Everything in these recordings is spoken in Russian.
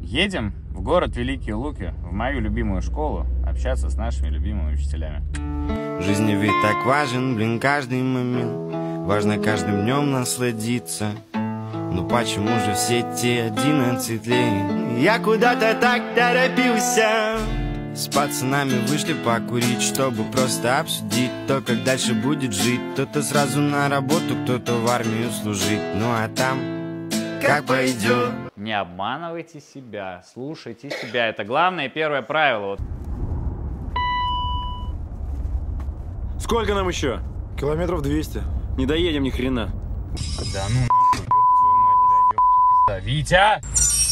Едем в город Великие Луки, в мою любимую школу, общаться с нашими любимыми учителями. В жизни ведь так важен, блин, каждый момент. Важно каждым днем насладиться. Но почему же все те 11 лет я куда-то так торопился? С пацанами вышли покурить, чтобы просто обсудить то, как дальше будет жить. Кто-то сразу на работу, кто-то в армию служить. Ну а там как пойдет. Не обманывайте себя, слушайте себя. Это главное и первое правило. Сколько нам еще? Километров 200. Не доедем ни хрена. Да ну нахуй, ёб твою мать, бля, ёб твою пизда. Витя!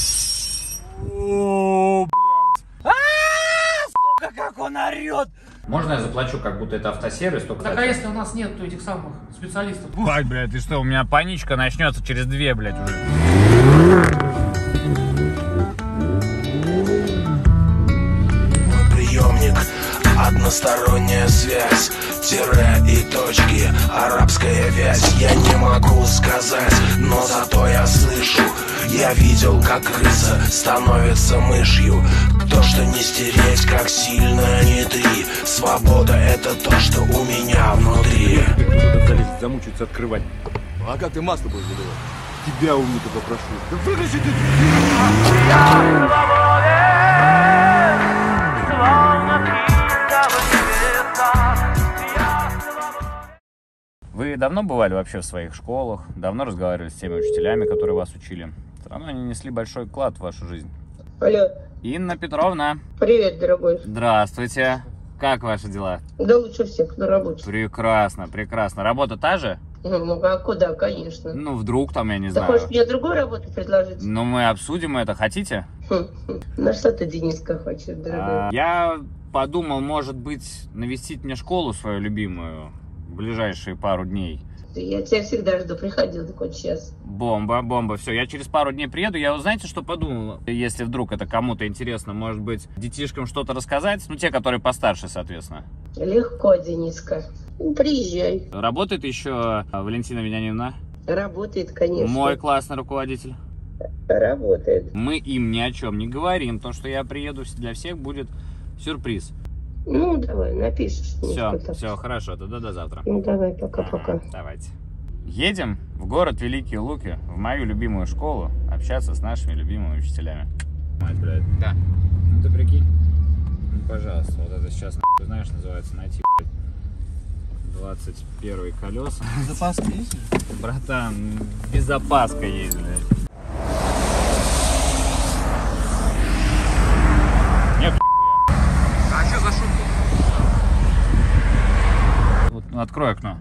О, блядь. Сука, как он орёт! Можно я заплачу, как будто это автосервис? Только Так а если у нас нет этих самых специалистов? Бать, блядь, ты что, у меня паничка начнется через 2, блядь, уже. Мой приемник, односторонняя связь, тире и точки, арабская вязь. Я не могу сказать, но зато я слышу. Я видел, как крыса становится мышью. То, что не стереть, как сильно не ты. Свобода — это то, что у меня внутри. Кто-то залезет, замучается открывать. А как ты масло будешь выдавать? Тебя, умника, попрошу. Да выключи ты! Вы давно бывали вообще в своих школах? Давно разговаривали с теми учителями, которые вас учили? Все равно они несли большой вклад в вашу жизнь. Алло. Инна Петровна. Привет, дорогой. Здравствуйте. Как ваши дела? Да лучше всех на работе. Прекрасно, прекрасно. Работа та же? Ну, а куда, конечно. Ну, вдруг там, я не Ты знаю. хочешь мне другую работу предложить? Ну, мы обсудим это. Хотите? На что ты, Дениска, хочешь, дорогой? Я подумал, может быть, навестить мне школу свою любимую в ближайшие пару дней. Я тебя всегда жду, приходил так вот сейчас. Бомба, бомба. Все, я через пару дней приеду. Я, вот знаете, что подумал? Если вдруг это кому-то интересно, может быть, детишкам что-то рассказать? Ну, те, которые постарше, соответственно. Легко, Дениска. Ну, приезжай. Работает еще Валентина Вениаминовна? Работает, конечно. Мой классный руководитель. Работает. Мы им ни о чем не говорим. То, что я приеду, для всех будет сюрприз. Ну, давай, напишешь. Все, хорошо, тогда до завтра. Ну, давай, пока-пока. Давайте. Едем в город Великие Луки, в мою любимую школу, общаться с нашими любимыми учителями. Мать, блядь. Да. Ну ты прикинь. Ну, пожалуйста, вот это сейчас, знаешь, называется найти, блядь, 21 колеса. Запаска есть? Братан, безопаска есть, блядь. Нет, А что за шутка? вот, ну, открой окно.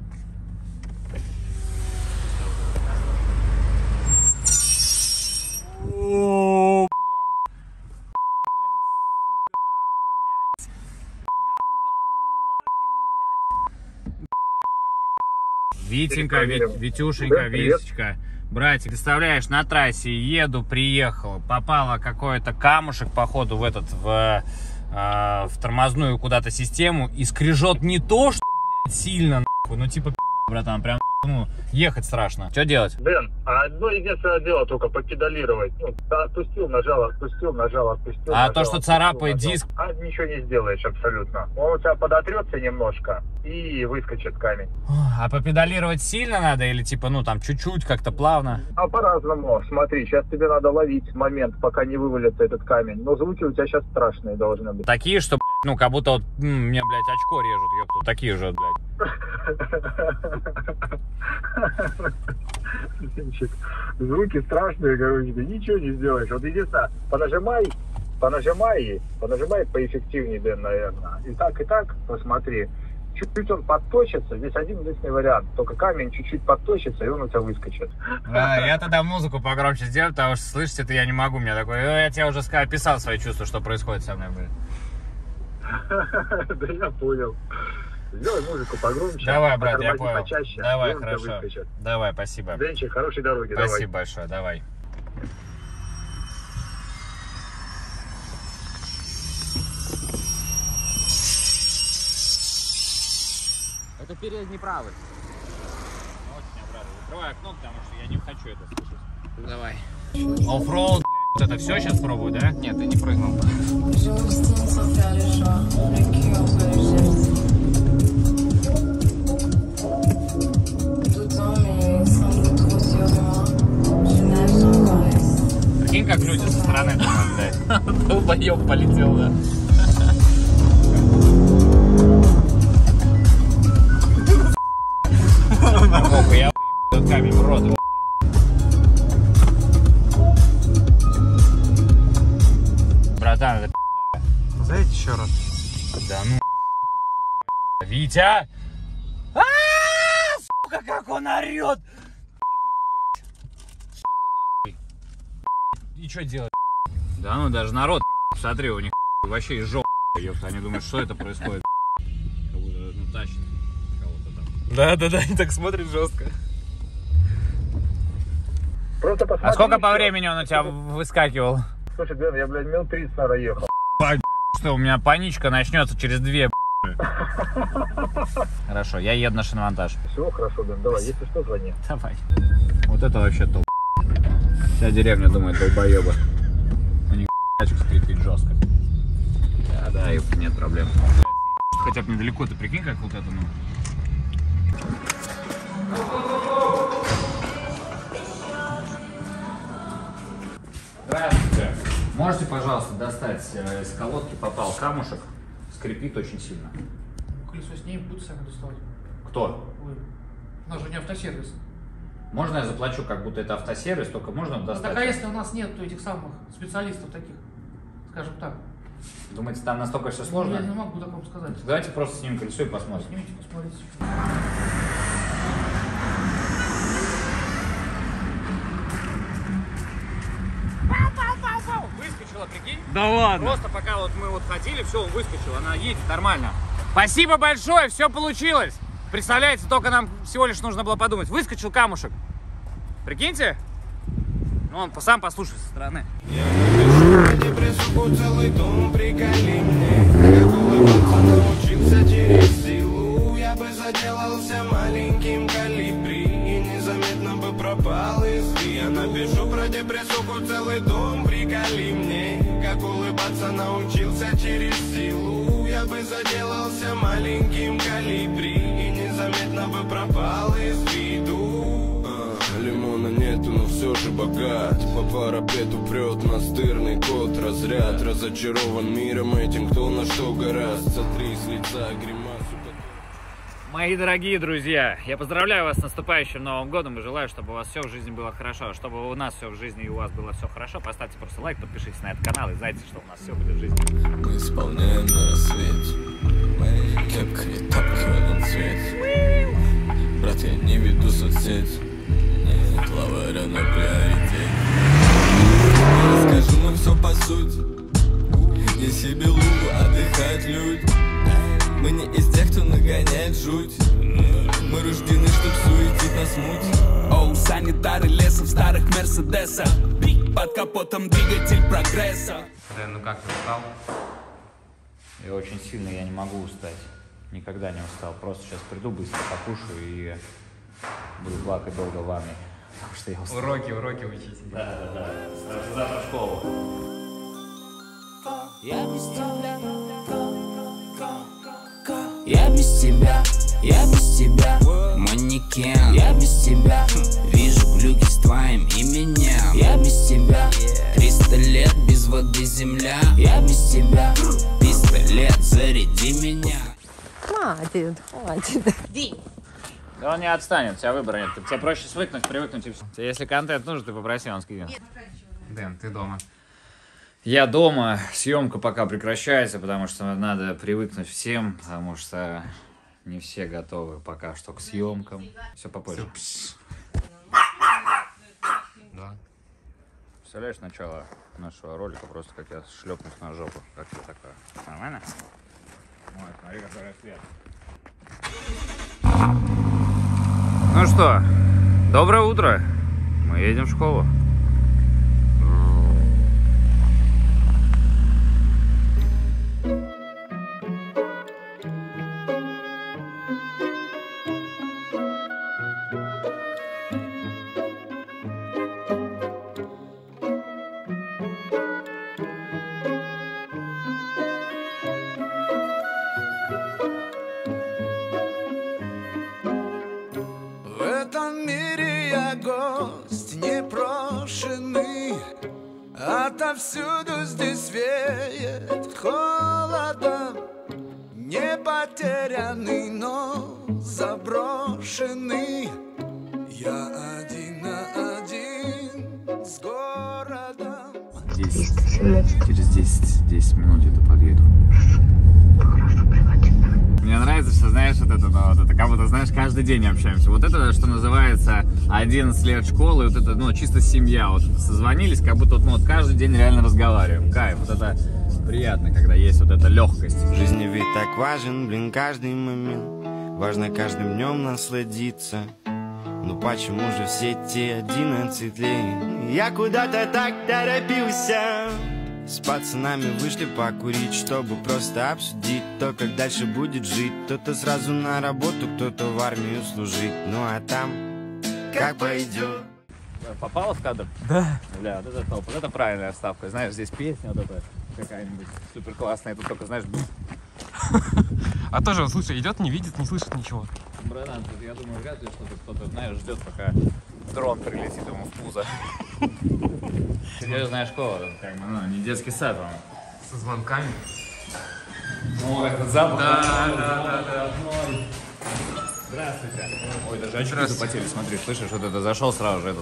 Витенька, Витюшенька, Витечка. Братик, представляешь, на трассе еду, приехал, попало какой-то камушек, походу, в тормозную куда-то систему, и скрежет не то, что, блядь, сильно, нахуй, ну типа, братан, прям, ну, ехать страшно. Что делать? Дэн, а одно единственное дело только попедалировать. Ну, отпустил, нажал, отпустил, нажал, отпустил. А нажал, то, что царапает нажал. диск? А ничего не сделаешь абсолютно. Он у тебя подотрется немножко и выскочит камень. А попедалировать сильно надо или типа, ну, там, чуть-чуть, как-то плавно? А по-разному. Смотри, сейчас тебе надо ловить момент, пока не вывалится этот камень. Но звуки у тебя сейчас страшные должны быть. Такие, что, блядь, ну, как будто вот, мне, блядь, очко режут, ёпту, такие же, блядь. Звуки страшные, короче, ты ничего не сделаешь. Вот единственное, понажимай поэффективнее, Дэн, наверное. И так, посмотри. Чуть-чуть он подточится, здесь один единственный вариант. Только камень чуть-чуть подточится, и он у тебя выскочит. Да, я тогда музыку погромче сделаю, потому что слышать это я не могу. Мне такой, я тебе уже описал свои чувства, что происходит со мной, блин. Да я понял. Сделай музыку погромче. Давай, брат, я понял. Почаще, давай, хорошо. Давай, спасибо. Денчик, хорошей дороги. Спасибо большое, давай. Это передний правый. Очень обрадовал. Закрывай окно, потому что я не хочу это слышать. Давай. Оффроуд, блядь. это все сейчас пробую, да? Нет, ты не прыгнул. Прикинь, как люди со стороны думают, блядь. Долбоёб полетел, да. Я этот камень в рот. Братан, это пизда. Знаете еще раз? Да ну. Витя! Сука, как он орет! И что делать? Да ну, даже народ, смотри, у них вообще из жопы, ёпта. Они думают, что это происходит. Как будто, ну, тащит кого-то там. Да, они так смотрят жестко. Просто посмотри, А сколько по времени он у тебя выскакивал? Слушай, Дэн, я, блядь, мил 30, наверное, ехал. Что, у меня паничка начнется через 2, Хорошо, я еду на шиномонтаж. Все, хорошо, Дэн, давай, если что, звони. Давай. Вот это вообще топ. Вся деревня думает, долбоеба. У них тачку скрипит жестко. Да, ёпта, нет проблем. Хотя бы недалеко, ты прикинь, как вот это, ну. Здравствуйте. Можете, пожалуйста, достать из колодки, попал камушек, скрипит очень сильно. Колесо с ней будете сами доставать. Кто? Вы. У нас же не автосервис. Можно я заплачу, как будто это автосервис, только можно достать? Так а если у нас нет этих самых специалистов таких, скажем так? Думаете, там настолько все сложно? Я не могу так вам сказать. Давайте просто снимем колесо и посмотрим. Снимите, посмотрите. Выскочила, прикинь? Да ладно. Просто пока вот мы вот ходили, все, он выскочил, она едет нормально. Спасибо большое, все получилось. Представляете, только нам всего лишь нужно было подумать. Выскочил камушек. Прикиньте? Ну, он сам послушай со стороны. Я бы заделался маленьким калибри и незаметно бы пропал из виду. Я напишу про депрессуху целый том, приколи мне, как улыбаться научился через силу. Я бы заделался маленьким калибри и незаметно бы пропал из виду. Лимона нету, но все же богат. По парапету прет настырный кот. Разряд разочарован миром этим, кто на что гораст. Сотри с лица гримасу. Мои дорогие друзья, я поздравляю вас с наступающим Новым годом и желаю, чтобы у вас все в жизни было хорошо. Чтобы у нас все в жизни и у вас было все хорошо, поставьте просто лайк, подпишитесь на этот канал и знаете, что у нас все будет в жизни. Мы исполняем на рассвете. Кепка и тапки в одном цвете. Брат, я не веду соцсети. Нет, лаваря на приоритете. Я скажу, но все по сути. Не себе лугу, отдыхают люди. Мы не из тех, кто нагоняет жуть. Мы рождены, чтоб суетить на смуте. Оу, санитары лесом старых мерседесов. Под капотом двигатель прогресса. Дэн, ну как ты устал? Я очень сильно, я не могу устать. Никогда не устал. Просто сейчас приду, быстро покушаю и буду плакать долго в ванной. Потому что я устал. Уроки учите. Да. Завтра в школу. Я без тебя, я без тебя, я без тебя, манекен. Я без тебя, вижу глюки с твоим именем. Я без тебя, 300 лет без воды земля. Я без тебя, пистолет, заряди меня. Хватит. Да он не отстанет, тебя выбора нет. Тебе проще свыкнуть, привыкнуть и все. Если контент нужен, ты попроси, он скинет. Дэн, ты дома. Я дома, съемка пока прекращается, потому что надо привыкнуть всем, потому что не все готовы пока что к съемкам. Все попозже. Да. Представляешь начало нашего ролика, просто как я шлепнусь на жопу. Как тебе такое? Нормально? Ой, смотри, какой рассвет. Ну что, доброе утро. Мы едем в школу. В этом мире я гость непрошенный, отовсюду здесь веет холодом. Не потерянный, но заброшенный. Я один на один с городом. 10. Через 10 минут где-то подъеду. Мне нравится, что, знаешь, вот это, ну, вот это, как будто, знаешь, каждый день общаемся. Вот это, что называется 11 лет школы, вот это, ну, чисто семья. Вот созвонились, как будто, ну, вот каждый день реально разговариваем. Кайф, вот это приятно, когда есть вот эта легкость. В жизни ведь так важен, блин, каждый момент. Важно каждым днем насладиться. Ну почему же все те 11 лет я куда-то так торопился? С пацанами вышли покурить, чтобы просто обсудить то, как дальше будет жить. Кто-то сразу на работу, кто-то в армию служить. Ну а там как пойдет. Попала в кадр? Да. Бля, вот это топ, вот это правильная вставка. Знаешь, здесь песня вот эта какая-нибудь супер классная, тут только, знаешь, А тоже, слушай, идет, не видит, не слышит ничего. братан, тут, я думаю, вряд ли что-то кто-то, знаешь, ждет, пока дрон прилетит ему в пузо. Серьезная школа, как бы, ну, не детский сад, вам. Со звонками. О, этот запах. Да. Здравствуйте. Ой, даже очки запотели, смотри, слышишь, вот это зашел сразу же этот.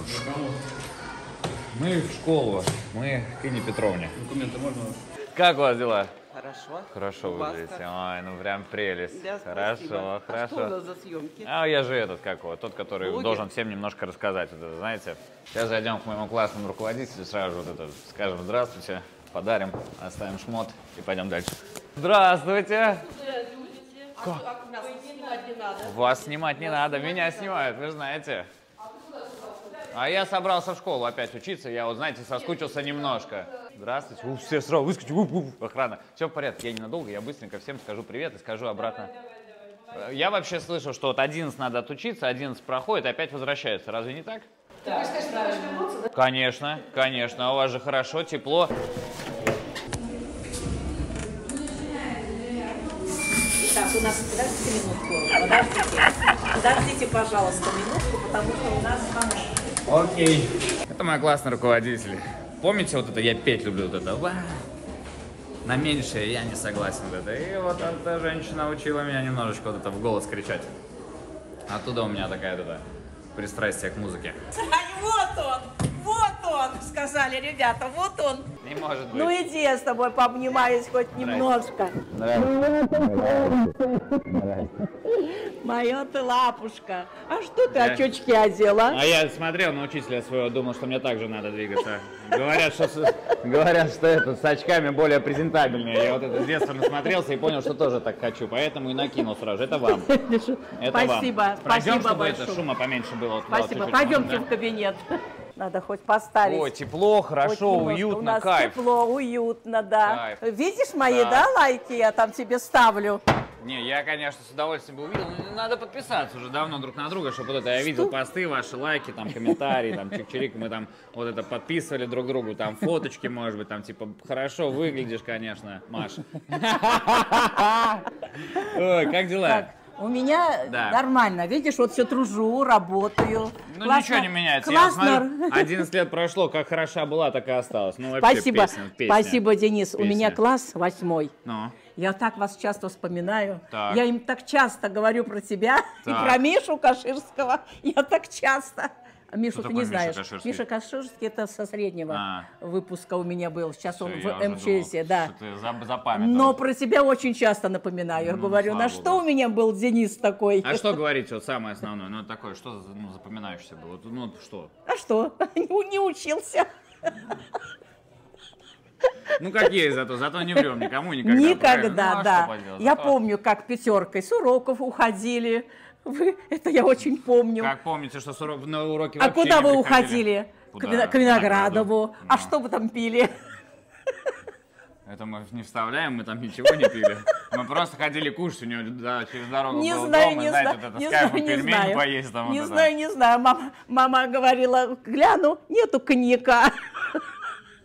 Мы в школу, мы к Инне Петровне. Документы можно? Как у вас дела? Хорошо. Хорошо выглядите. Ой, ну прям прелесть. Да, хорошо, хорошо. А что у нас за съемки? А я же этот, как его, тот, который Блогер? должен всем немножко рассказать. Вот это, знаете, сейчас зайдем к моему классному руководителю, сразу же вот это скажем здравствуйте, подарим, оставим шмот и пойдем дальше. Здравствуйте. Как нас снимать не надо? Вас снимать не надо, меня снимают, вы знаете. А я собрался в школу опять учиться, я вот, знаете, соскучился немножко. Здравствуйте. Все сразу выскочили, охрана. Все в порядке, я ненадолго, я быстренько всем скажу привет и скажу обратно. Я вообще слышал, что вот 11 надо отучиться, 11 проходит и опять возвращается. Разве не так? Да. Конечно, конечно. А у вас же хорошо, тепло. Так, у нас, подождите минутку, подождите, пожалуйста, минутку, потому что у нас там... Окей. Это мой классный руководитель. Помните вот это, я петь люблю, вот это, на меньшее я не согласен вот это. И вот эта женщина учила меня немножечко вот это в голос кричать. Оттуда у меня такая вот это пристрастие к музыке. Вот он, сказали ребята, вот он. Не может быть. Ну иди, я с тобой пообнимаюсь хоть немножко. Моя ты лапушка. А что ты очечки одела? А я смотрел на учителя своего, думал, что мне так же надо двигаться. Говорят, что это с очками более презентабельнее. Я вот это с детства насмотрелся и понял, что тоже так хочу. Поэтому и накинул сразу. Это вам. Это спасибо, вам. Пройдем, спасибо чтобы большое. это шума поменьше было. Вот Спасибо. Пойдемте в кабинет. Надо хоть поставить. Ой, тепло, хорошо, уютно, У нас кайф. тепло, уютно, да. Кайф. Видишь мои, да, лайки я там тебе ставлю? Не, я, конечно, с удовольствием бы увидел, но надо подписаться уже давно друг на друга, чтобы вот это я видел посты, ваши лайки, там, комментарии, там, чик-чирик, мы там вот это подписывали друг другу, там, фоточки, может быть, там, типа, хорошо выглядишь, конечно, Маша. Ой, как дела? У меня нормально, видишь, вот все тружу, работаю. Ну классно, ничего не меняется, классно. я смотрю, 11 лет прошло, как хороша была, так и осталась. Ну, вообще, Спасибо, песня. спасибо, Денис. У меня класс 8. Ну. Я так вас часто вспоминаю. Так. Я им так часто говорю про тебя и про Мишу Каширского. Я так часто. Мишу ты не знаешь. Миша Каширский это со среднего выпуска у меня был. Сейчас он в МЧСе, да. Но про тебя очень часто напоминаю. Я говорю, на что у меня был Денис такой? А что говорите, вот самое основное? Ну, такое, что запоминающееся было? Ну, что? А что? Не учился. Ну, как есть зато не врем никому никогда. Никогда, ну, да. Я помню, как пятеркой с уроков уходили. Это я очень помню. Как помните, что на уроки вообще куда вы уходили? Куда? К Виноградову. А что вы там пили? Это мы не вставляем, мы там ничего не пили. Мы просто ходили кушать, у него через дорогу не был знаю, дом, не и, знаете, знаю, вот это не с кайфом знаю, пельмени поесть. Там, не вот знаю, не знаю. Мама говорила, гляну, нету коньяка.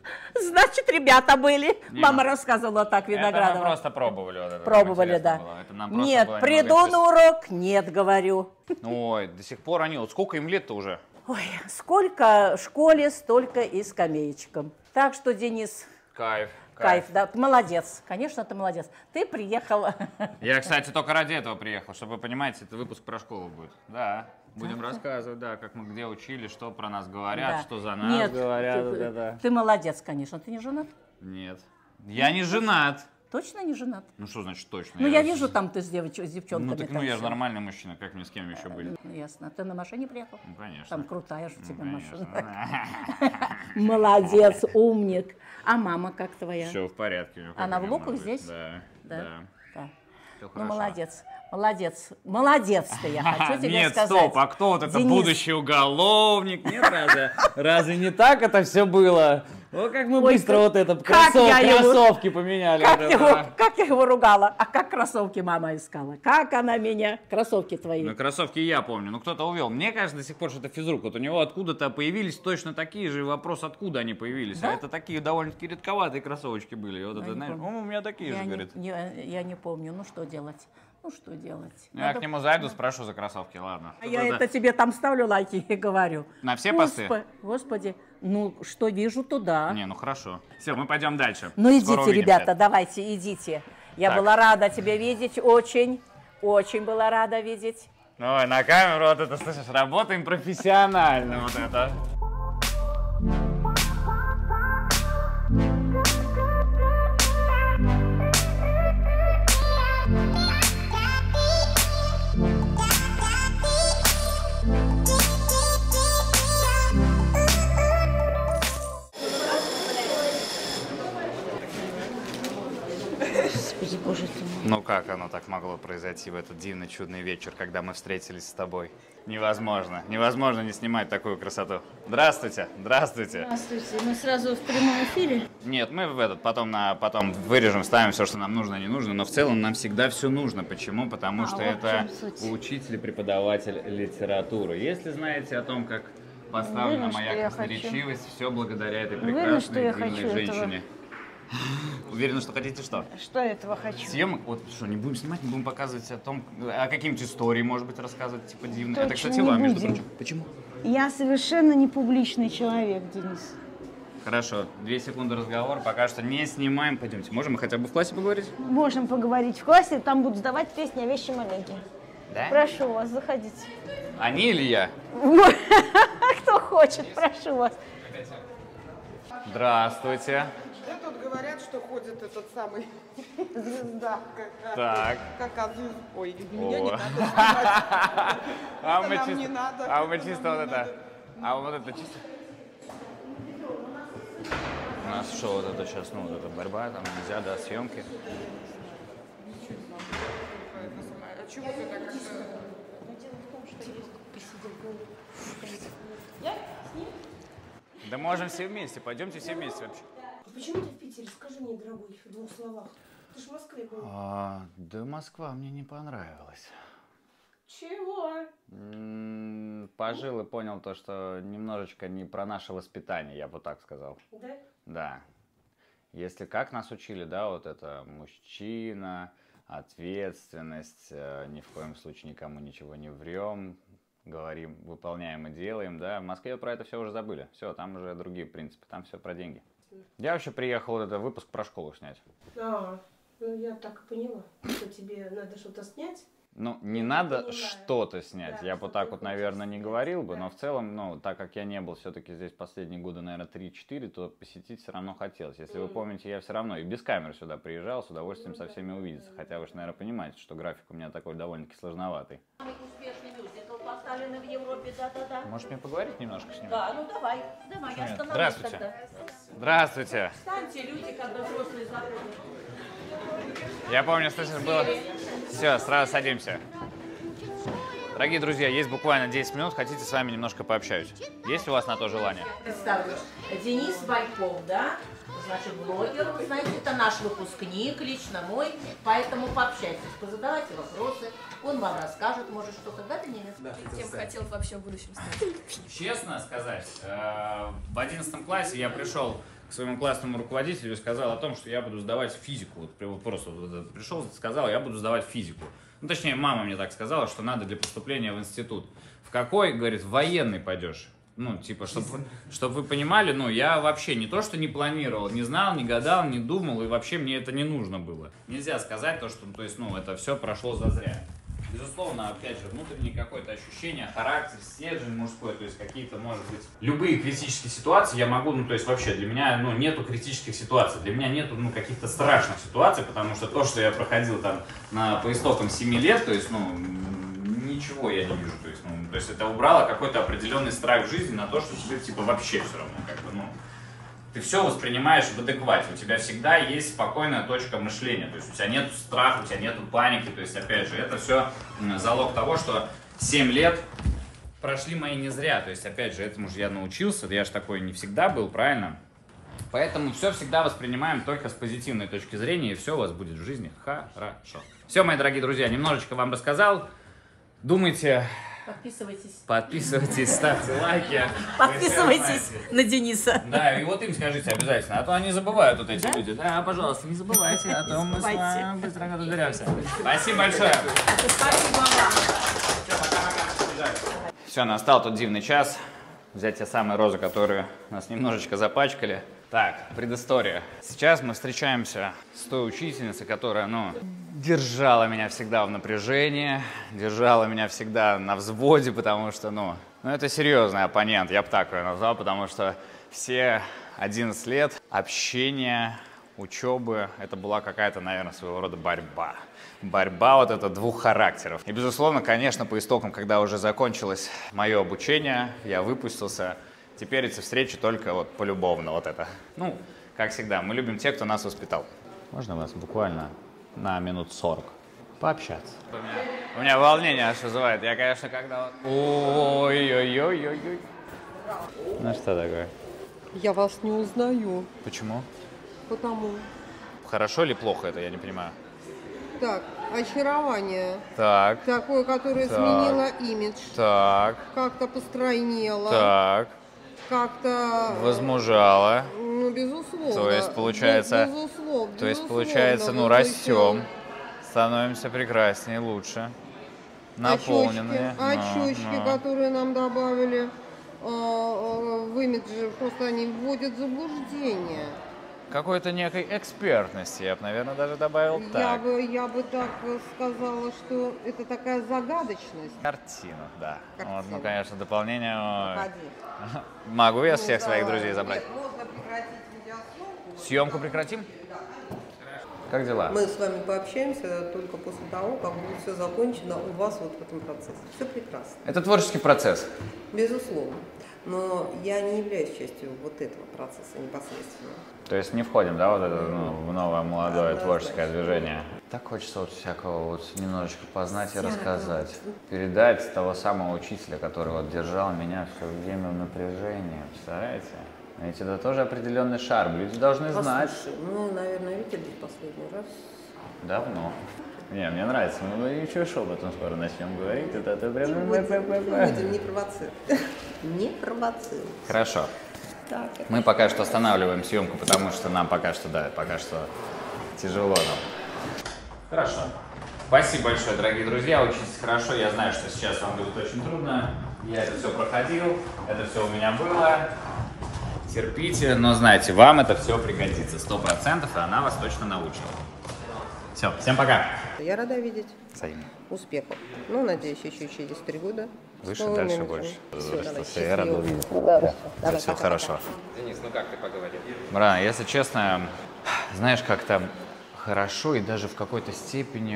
Значит, ребята были. Мама рассказывала так, Виноградова. Это мы просто пробовали. Вот это пробовали, да. Это нам нет, приду на урок, нет, говорю. Ой, до сих пор они, вот сколько им лет-то уже? Ой, сколько в школе, столько и скамеечком. Так что, Денис... Кайф. Кайф, да, ты молодец, конечно, ты молодец. Ты приехал... Я, кстати, только ради этого приехал, чтобы вы понимаете, это выпуск про школу будет. Да, будем рассказывать, да, как мы где учили, что про нас говорят, да. что за нас говорят. Ты молодец, конечно. Ты не женат? Нет. Я не женат. Точно не женат? Ну что значит точно? Ну я вижу, там ты с девчонками. Ну так я же нормальный мужчина, как мне с кем еще быть? Ясно. Ты на машине приехал? Ну конечно. Там крутая же у тебя машина. Молодец, умник. А мама как твоя? Все в порядке. Она в Луках здесь? Да. Ну молодец. Молодец ты, я хочу тебе сказать. Нет, стоп, а кто вот это будущий уголовник? Нет, разве не так это все было? Ну, как мы быстро вот это, кроссовки поменяли. Как я его ругала, а как кроссовки мама искала? Как она меня, кроссовки твои? Ну, кроссовки я помню, но кто-то увел. Мне кажется до сих пор, что это физрук. Вот у него откуда-то появились точно такие же, вопрос, откуда они появились. Да? А это такие довольно-таки редковатые кроссовочки были. И вот это, знаешь, у меня такие же, говорит. Я не помню, ну что делать? Ну что делать? Я к нему зайду, спрошу за кроссовки, ладно. А я это тебе там ставлю лайки и говорю. На все посты? Господи, ну что вижу, то да. Не, ну хорошо. Все, мы пойдем дальше. Ну идите, ребята, давайте, идите. Я была рада тебя видеть, очень была рада видеть. Ой, на камеру вот это, слышишь, работаем профессионально вот это. Боже ты мой. Ну как оно так могло произойти в этот дивный, чудный вечер, когда мы встретились с тобой? Невозможно не снимать такую красоту. Здравствуйте. Здравствуйте. Мы сразу в прямом эфире? Нет, мы потом вырежем, ставим все, что нам нужно, не нужно, но в целом нам всегда все нужно. Почему? Потому что это учитель и преподаватель литературы. Если знаете о том, как поставлена моя красноречивость, все благодаря этой прекрасной, дивной женщине. Уверена, что хотите что? Что этого хочу? Съемок? Вот что, не будем снимать, не будем показывать о том, о каким-нибудь истории, может быть, рассказывать, типа дивные. Это, кстати, вам, между прочим. Почему? Я совершенно не публичный человек, Денис. Хорошо, 2 секунды разговор, пока что не снимаем. Пойдемте, можем мы хотя бы в классе поговорить? Можем поговорить в классе, там будут сдавать песни о вещи Олеге. Да? Прошу вас, заходите. Они или я? Кто хочет, прошу вас. Здравствуйте. Тут говорят, что ходит этот самый звезда, как Азуз. Ой, меня не надо снимать. Нам не надо. А мы чисто вот это. А вот это чисто. У нас что вот это сейчас, ну вот эта борьба, там нельзя, да, съемки. А чего ты так как-то... Дело в том, что есть посидел. Я с ним? Да можем все вместе, пойдемте все вместе вообще. Почему ты в Питере? Скажи мне, дорогой, в 2 словах. Ты же в Москве был. Да Москва мне не понравилась. Чего? Пожил и понял то, что немножечко не про наше воспитание, я бы так сказал. Да? Да. Если как нас учили, да, вот это мужчина, ответственность, ни в коем случае никому ничего не врем, говорим, выполняем и делаем, да. В Москве про это все уже забыли. Все, там уже другие принципы, там все про деньги. Я вообще приехал вот это выпуск про школу снять. Ну я так и поняла, что тебе надо что-то снять. Ну, не надо что-то снять, да, я бы так вот, наверное, не говорил бы, но в целом, ну, так как я не был все-таки здесь последние годы, наверное, 3-4, то посетить все равно хотелось. Если вы помните, я все равно и без камеры сюда приезжал, с удовольствием со всеми увидеться. Хотя вы же, наверное, понимаете, что график у меня такой довольно-таки сложноватый. Успешный мюзикл поставленный в Европе, да-да-да. Может, мне поговорить немножко с ним? Да, ну давай, я остановлюсь. Здравствуйте. Тогда. Здравствуйте. Встаньте, люди, когда взрослые заходят. Я помню, слышишь, было... Все, сразу садимся. Дорогие друзья, есть буквально 10 минут, хотите с вами немножко пообщаюсь. Есть у вас на то желание? Представлю, Денис Байков, да? Значит, блогер, вы знаете, это наш выпускник, лично мой, поэтому пообщайтесь, позадавайте вопросы, он вам расскажет, может, что-то, да, Денис? Да. Кем хотел вообще в будущем стать? Честно сказать, в 11 классе я пришел к к своему классному руководителю и сказал о том, что я буду сдавать физику. Вот просто пришел, сказал, я буду сдавать физику. Ну, точнее, мама мне так сказала, что надо для поступления в институт. В какой? Говорит, в военный пойдешь. Ну, типа, чтобы вы понимали, ну, я вообще не то, что не планировал, не знал, не гадал, не думал, и вообще мне это не нужно было. Нельзя сказать то, что, то есть, ну, это все прошло зазря. Безусловно, опять же, внутреннее какое-то ощущение, характер, стержень мужской, то есть какие-то, может быть, любые критические ситуации я могу, ну, то есть вообще для меня, ну, нету критических ситуаций, для меня нету, ну, каких-то страшных ситуаций, потому что то, что я проходил там по истокам 7 лет, то есть, ну, ничего я не вижу, то есть это убрало какой-то определенный страх в жизни на то, что тебе, типа, вообще все равно, как бы, ну, ты все воспринимаешь в адеквате, у тебя всегда есть спокойная точка мышления, то есть у тебя нет страха, у тебя нет паники, то есть, опять же, это все залог того, что 7 лет прошли мои не зря, то есть, опять же, этому же я научился, я же такой не всегда был, правильно? Поэтому все всегда воспринимаем только с позитивной точки зрения, и все у вас будет в жизни хорошо. Все, мои дорогие друзья, немножечко вам рассказал, думайте... Подписывайтесь, ставьте лайки. Подписывайтесь на Дениса. Да, и вот им скажите обязательно, а то они забывают вот эти люди. Да, пожалуйста, не забывайте, а то мы с вами быстро разберемся. Спасибо большое. Спасибо вам. Все, настал тот дивный час. Взять те самые розы, которые нас немножечко запачкали. Так, предыстория. Сейчас мы встречаемся с той учительницей, которая, ну, держала меня всегда в напряжении, держала меня всегда на взводе, потому что, ну это серьезный оппонент, я бы так ее назвал, потому что все 11 лет общения, учебы, это была какая-то, наверное, своего рода борьба. Борьба вот это двух характеров. И, безусловно, конечно, по истокам, когда уже закончилось мое обучение, я выпустился, теперь эти встречи только вот полюбовно, вот это. Ну, как всегда, мы любим тех, кто нас воспитал. Можно вас буквально на минут 40 пообщаться? У меня волнение аж вызывает. Я, конечно, когда... Ой-ой-ой-ой-ой. Ну что такое? Я вас не узнаю. Почему? Потому. Хорошо или плохо это, я не понимаю. Так, очарование. Так. Такое, которое сменило имидж. Так. Как-то постройнело. Так. Как-то... Возмужало. Ну, безусловно. То есть, получается... Безусловно. То есть, получается, ну, растем, становимся прекраснее, лучше, наполненные. Очечки, которые нам добавили в имидже, просто они вводят в заблуждение. Какой-то некой экспертности, я бы, наверное, даже добавил так. Я бы так сказала, что это такая загадочность. Картина, да. Картина. Вот, ну, конечно, дополнение. Погоди. Могу я всех своих друзей забрать? Нет, можно прекратить видеосъемку. Съемку прекратим? Как дела? Мы с вами пообщаемся только после того, как будет все закончено у вас вот в этом процессе. Все прекрасно. Это творческий процесс. Безусловно. Но я не являюсь частью вот этого процесса непосредственно. То есть не входим, да, вот это, в новое молодое творческое движение? Так хочется вот всякого вот немножечко познать и рассказать. Передать того самого учителя, который вот держал меня все время в напряжении. Представляете? Ведь это тоже определенный шарм. Люди должны знать. Ну, наверное, видели последний раз. Давно. Не, мне нравится. Мы еще шепотом скоро начнем говорить. Это прям... Не провоцируй. Не провоцируй. Хорошо. Так. Мы пока что останавливаем съемку, потому что нам пока что тяжело нам. Хорошо. Спасибо большое, дорогие друзья. Учитесь хорошо. Я знаю, что сейчас вам будет очень трудно. Я это все проходил. Это все у меня было. Терпите, но знайте, вам это все пригодится 100%, и она вас точно научит. Все, всем пока. Я рада видеть. Взаимно. Успехов. Ну, надеюсь, еще через 3 года. Выше, дальше, больше. Все, я рад увидеть. Да, все хорошо. Денис, ну как ты поговорил? Бран, если честно, знаешь, как-то хорошо и даже в какой-то степени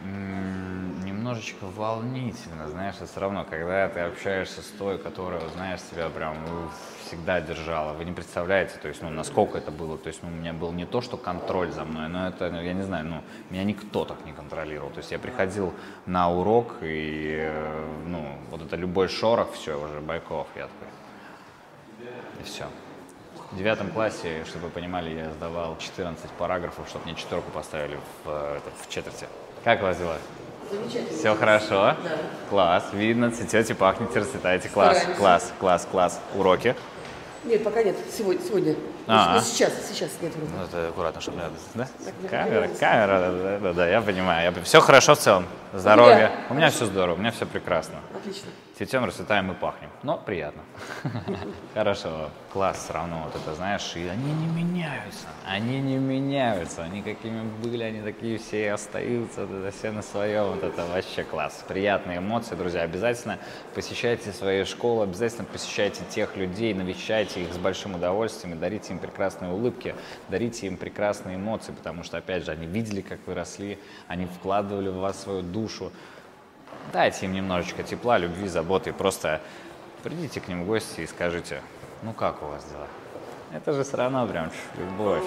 немножечко волнительно, знаешь, все равно, когда ты общаешься с той, которая, знаешь, тебя прям всегда держала, вы не представляете, то есть, ну, насколько это было, то есть, ну, у меня был не то, что контроль за мной, но это, я не знаю, ну, меня никто так не контролировал, то есть, я приходил на урок, и, ну, вот это любой шорох, все, уже Байков, я такой, и все. В 9 классе, чтобы вы понимали, я сдавал 14 параграфов, чтобы мне 4 поставили в четверти. Как у вас дела? Замечательно. Все хорошо? Да. Класс. Видно, цветете, пахнете, расцветаете. Класс, класс, класс, класс. Уроки? Нет, пока нет. Сегодня. Сейчас нет времени. Ну, это аккуратно, чтобы не надо, да? Камера, да, я понимаю. Все хорошо в целом, здоровье. У меня все здорово, у меня все прекрасно. Отлично. Цветем, расцветаем и пахнем, но приятно. Хорошо, класс все равно, вот это, знаешь, и они не меняются, они какими были, они такие все остаются, вот это, все на своем, вот это вообще класс. Приятные эмоции, друзья, обязательно посещайте свои школы, обязательно посещайте тех людей, навещайте их с большим удовольствием, дарите им прекрасные улыбки, дарите им прекрасные эмоции, потому что, опять же, они видели, как вы росли, они вкладывали в вас свою душу. Дайте им немножечко тепла, любви, заботы, и просто придите к ним в гости и скажите, ну как у вас дела? Это же все равно прям любовь.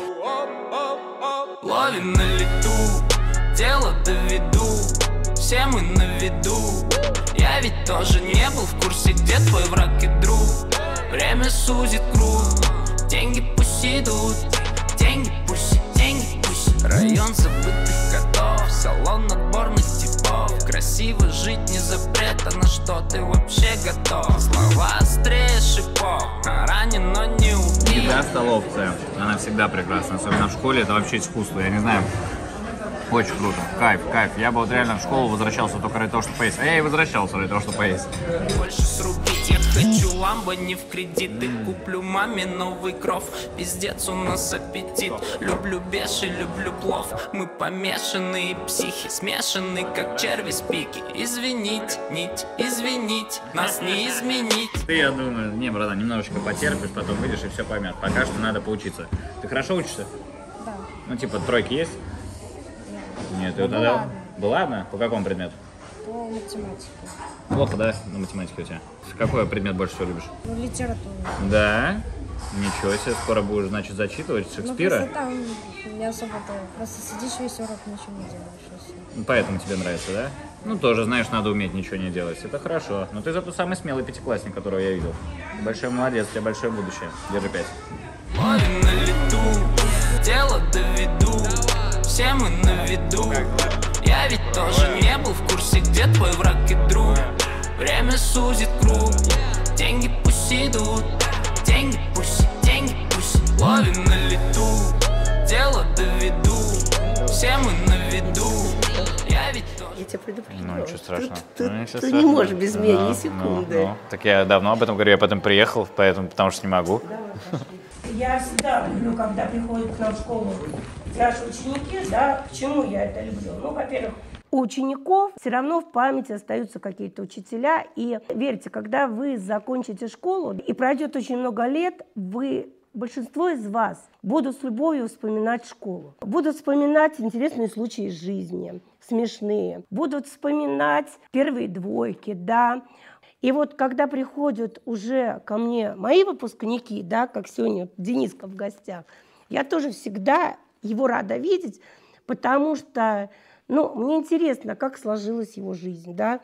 Ловим на лету, дело доведу, все мы на виду. Я ведь тоже не был в курсе, где твой враг и друг. Время сузит круг, деньги пусть идут, деньги пусть, деньги пусть. Район забытых котов, салон отборных типов. Красиво жить не запрет, а на что ты вообще готов? Слова острее шипов, ранен, но не убит. Еда столовция, она всегда прекрасна, особенно в школе, это вообще искусство, я не знаю. Очень круто, кайф, кайф. Я бы вот реально в школу возвращался только ради того, чтобы поесть. А я и возвращался ради того, чтобы поесть. Больше срубить я хочу ламбо не в кредит. И куплю маме новый кров. Пиздец, у нас аппетит. Люблю беши, люблю плов. Мы помешанные психи, смешанные, как черви с пики. Извинить, извинить, нас не изменить. Ты, я думаю, не, братан, немножечко потерпишь, потом выйдешь и все поймешь. Пока что надо поучиться. Ты хорошо учишься? Да. Ну, типа, тройки есть? Нет, ну, тогда... Была одна? По какому предмету? По математике. Плохо, да, на математике у тебя? Какой предмет больше всего любишь? Ну, литературу. Да? Ничего себе, скоро будешь, значит, зачитывать Шекспира? Ну, просто там не особо-то, просто сидишь весь урок, ничего не делаешь. Поэтому тебе нравится, да? Ну, тоже, знаешь, надо уметь ничего не делать, это хорошо. Но ты зато самый смелый пятиклассник, которого я видел. Большой молодец, у тебя большое будущее. Держи 5. Ловим на лету, дело доведу. Все мы на виду. Я ведь тоже не был в курсе, где твой враг и друг. Время сузит круг, деньги пусть идут, деньги пусть, деньги пусть. Ловим на лету, дело доведу. Все мы на виду. Я ведь тоже... Я тебя предупредила. Ну, ничего страшного. Ты не можешь без меня ни секунды. Так я давно об этом говорю, я потом приехал, поэтому, потому что не могу. Я всегда люблю, когда приходят к нам в школу наши ученики, да, почему я это люблю? Ну, во-первых, у учеников все равно в памяти остаются какие-то учителя, и верьте, когда вы закончите школу, и пройдет очень много лет, большинство из вас будут с любовью вспоминать школу, будут вспоминать интересные случаи из жизни, смешные, будут вспоминать первые двойки, да. И вот когда приходят уже ко мне мои выпускники, да, как сегодня Дениска в гостях, я тоже всегда его рада видеть, потому что, ну, мне интересно, как сложилась его жизнь, да,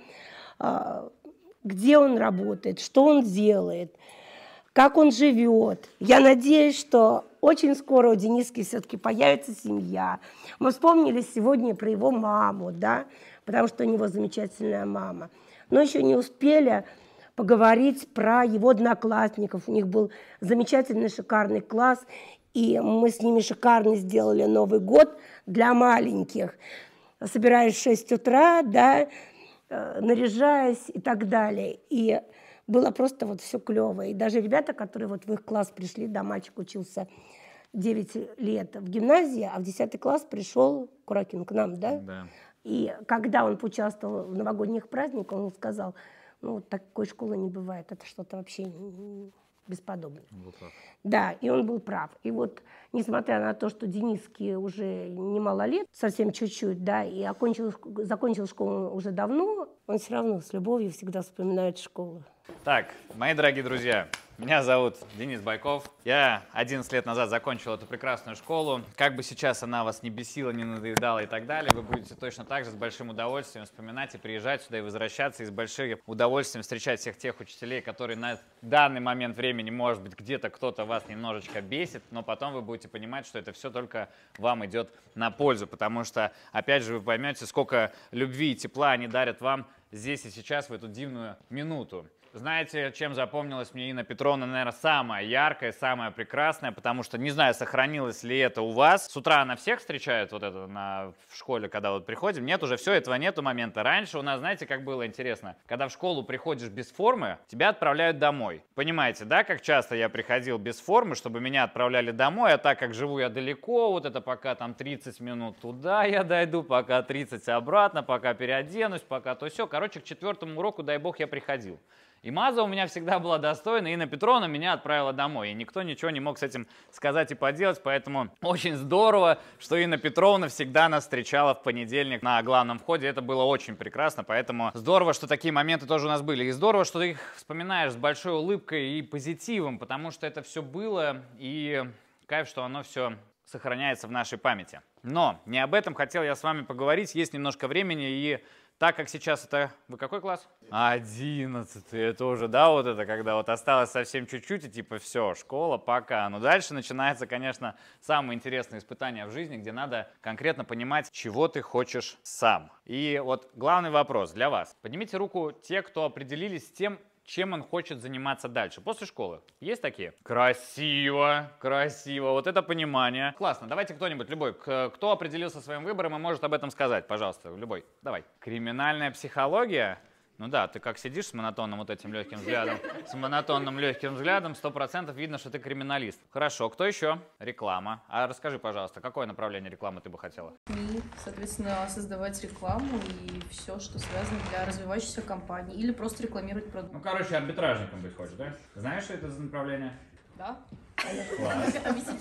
где он работает, что он делает, как он живет. Я надеюсь, что очень скоро у Дениски все-таки появится семья. Мы вспомнили сегодня про его маму, да, потому что у него замечательная мама. Но еще не успели поговорить про его одноклассников. У них был замечательный, шикарный класс, и мы с ними шикарно сделали Новый год для маленьких. Собираясь в 6 утра, да, наряжаясь и так далее. И было просто вот все клево. И даже ребята, которые вот в их класс пришли, да, мальчик учился 9 лет в гимназии, а в 10 класс пришел Куракин к нам, да? Да. И когда он поучаствовал в новогодних праздниках, он сказал, ну, вот такой школы не бывает, это что-то вообще бесподобное. Да, и он был прав. И вот, несмотря на то, что Дениске уже немало лет, совсем чуть-чуть, да, и закончил школу уже давно, он все равно с любовью всегда вспоминает школу. Так, мои дорогие друзья, меня зовут Денис Байков. Я 11 лет назад закончил эту прекрасную школу. Как бы сейчас она вас не бесила, не надоедала и так далее, вы будете точно так же с большим удовольствием вспоминать и приезжать сюда и возвращаться, и с большим удовольствием встречать всех тех учителей, которые на данный момент времени, может быть, где-то кто-то вас немножечко бесит, но потом вы будете понимать, что это все только вам идет на пользу, потому что, опять же, вы поймете, сколько любви и тепла они дарят вам здесь и сейчас, в эту дивную минуту. знаете, чем запомнилась мне Инна Петровна, наверное, самая яркая, самая прекрасная, потому что, не знаю, сохранилось ли это у вас. С утра она всех встречает вот это в школе, когда вот приходим. Нет, уже все, этого нету момента. Раньше у нас, знаете, как было интересно, когда в школу приходишь без формы, тебя отправляют домой. Понимаете, да, как часто я приходил без формы, чтобы меня отправляли домой, а так как живу я далеко, вот это пока там 30 минут туда я дойду, пока 30 обратно, пока переоденусь, пока то все. Короче, к 4-му уроку, дай бог, я приходил. И Маза у меня всегда была достойна, Инна Петровна меня отправила домой. И никто ничего не мог с этим сказать и поделать, поэтому очень здорово, что Инна Петровна всегда нас встречала в понедельник на главном входе. Это было очень прекрасно, поэтому здорово, что такие моменты тоже у нас были. И здорово, что ты их вспоминаешь с большой улыбкой и позитивом, потому что это все было, и кайф, что оно все сохраняется в нашей памяти. Но не об этом хотел я с вами поговорить, есть немножко времени, и так как сейчас это... Вы какой класс? 11-й. Это уже, да, вот это, когда вот осталось совсем чуть-чуть, и типа все, школа, пока. Но дальше начинается, конечно, самое интересное испытание в жизни, где надо конкретно понимать, чего ты хочешь сам. И вот главный вопрос для вас. Поднимите руку те, кто определились с тем, чем он хочет заниматься дальше, после школы. Есть такие? Красиво, красиво. Вот это понимание. Классно. Давайте кто-нибудь, любой, кто определился своим выбором и может об этом сказать, пожалуйста, любой. Давай. Криминальная психология? Ну да, ты как сидишь с монотонным вот этим легким взглядом, с монотонным легким взглядом, 100% видно, что ты криминалист. Хорошо, кто еще? Реклама. А расскажи, пожалуйста, какое направление рекламы ты бы хотела? И, соответственно, создавать рекламу и все, что связано для развивающейся компании. Или просто рекламировать продукт. Ну, короче, арбитражником быть хочешь, да? Знаешь, что это за направление? Да. Класс.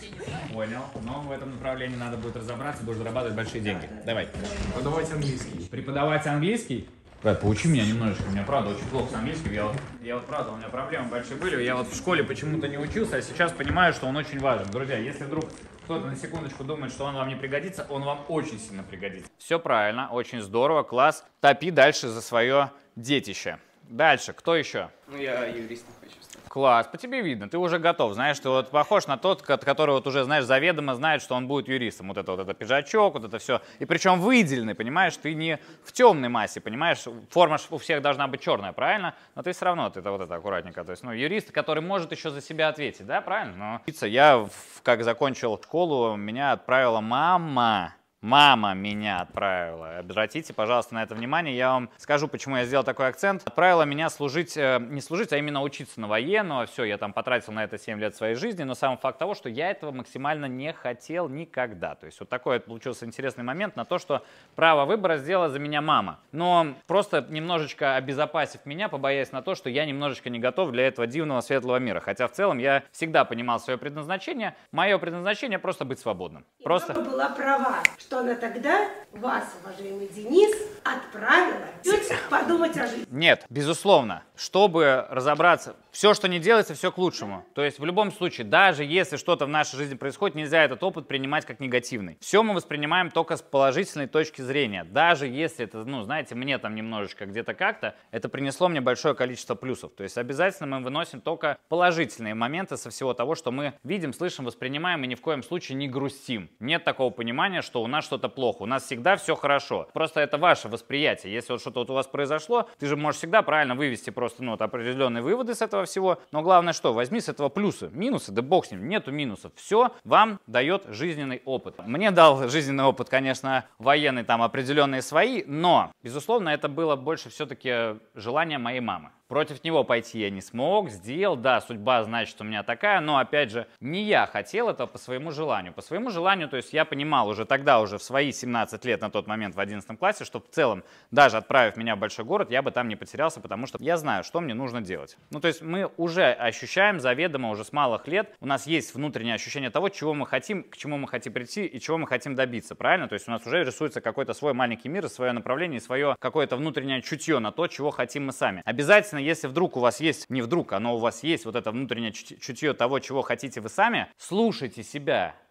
Понял. Но в этом направлении надо будет разобраться, будешь зарабатывать большие деньги. Давай. Преподавать английский. Преподавать английский? Брат, поучи меня немножечко, у меня правда очень плохо с английским, я вот правда, у меня проблемы большие были, я вот в школе почему-то не учился, а сейчас понимаю, что он очень важен. Друзья, если вдруг кто-то на секундочку думает, что он вам не пригодится, он вам очень сильно пригодится. Все правильно, очень здорово, класс, топи дальше за свое детище. Дальше, кто еще? Ну, я юристом хочу стать. Класс, по тебе видно, ты уже готов, знаешь, ты вот похож на тот, который вот уже, знаешь, заведомо знает, что он будет юристом. Вот это пиджачок, вот это все. И причем выделенный, понимаешь, ты не в темной массе, понимаешь, форма у всех должна быть черная, правильно? Но ты все равно, ты вот это аккуратненько, то есть, ну, юрист, который может еще за себя ответить, да, правильно? Но я, как закончил школу, меня отправила мама. Мама меня отправила. Обратите, пожалуйста, на это внимание. Я вам скажу, почему я сделал такой акцент. Отправила меня служить, не служить, а именно учиться на военного. Все, я там потратил на это 7 лет своей жизни. Но сам факт того, что я этого максимально не хотел никогда. То есть вот такой получился интересный момент на то, что право выбора сделала за меня мама. Но просто немножечко обезопасив меня, побоясь на то, что я немножечко не готов для этого дивного светлого мира. Хотя в целом я всегда понимал свое предназначение. Мое предназначение просто быть свободным. И просто мама была права, что она тогда вас, уважаемый Денис, отправила чуть подумать о жизни. Нет, безусловно. Чтобы разобраться, все, что не делается, все к лучшему. То есть в любом случае, даже если что-то в нашей жизни происходит, нельзя этот опыт принимать как негативный. Все мы воспринимаем только с положительной точки зрения. Даже если это, ну, знаете, мне там немножечко где-то как-то, это принесло мне большое количество плюсов. То есть обязательно мы выносим только положительные моменты со всего того, что мы видим, слышим, воспринимаем и ни в коем случае не грустим. Нет такого понимания, что у нас что-то плохо. У нас всегда все хорошо. Просто это ваше восприятие. Если вот что-то вот у вас произошло, ты же можешь всегда правильно вывести просто, ну, вот определенные выводы с этого всего. Но главное что? Возьми с этого плюсы. Минусы? Да бог с ним. Нету минусов. Все вам дает жизненный опыт. Мне дал жизненный опыт, конечно, военный, там определенные свои, но, безусловно, это было больше все-таки желание моей мамы. Против него пойти я не смог, сделал, да, судьба значит у меня такая, но, опять же, не я хотел этого по своему желанию. По своему желанию, то есть я понимал уже тогда, уже в свои 17 лет на тот момент в 11 классе, что в целом, даже отправив меня в большой город, я бы там не потерялся, потому что я знаю, что мне нужно делать. Ну, то есть мы уже ощущаем заведомо уже с малых лет, у нас есть внутреннее ощущение того, чего мы хотим, к чему мы хотим прийти и чего мы хотим добиться, правильно? То есть у нас уже рисуется какой-то свой маленький мир, свое направление, свое какое-то внутреннее чутье на то, чего хотим мы сами. Обязательно, если вдруг у вас есть, не вдруг, оно у вас есть вот это внутреннее чутье того, чего хотите вы сами, слушайте себя.